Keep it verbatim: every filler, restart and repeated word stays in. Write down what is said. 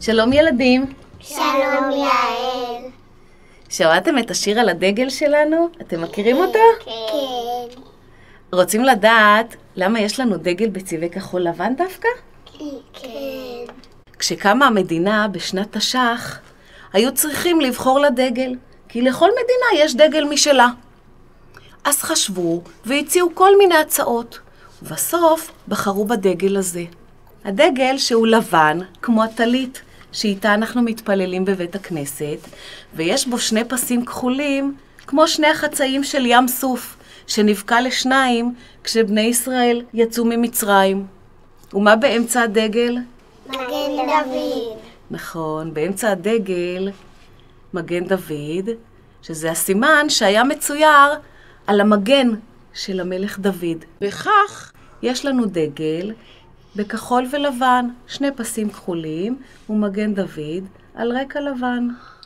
שלום ילדים. שלום יעל. שמעתם את השיר על הדגל שלנו? אתם מכירים אותו? כן. רוצים לדעת למה יש לנו דגל בצבעי כחול לבן דווקא? כן. כשקמה המדינה בשנת תש"ח, היו צריכים לבחור לדגל, כי לכל מדינה יש דגל משלה. אז חשבו והציעו כל מיני הצעות, ובסוף בחרו בדגל הזה. הדגל שהוא לבן, כמו הטלית, שאיתה אנחנו מתפללים בבית הכנסת, ויש בו שני פסים כחולים, כמו שני החצאים של ים סוף, שנבקע לשניים כשבני ישראל יצאו ממצרים. ומה באמצע הדגל? מגן דוד. נכון, באמצע הדגל מגן דוד, שזה הסימן שהיה מצויר על המגן של המלך דוד. וכך יש לנו דגל בכחול ולבן, שני פסים כחולים ומגן דוד על רקע לבן.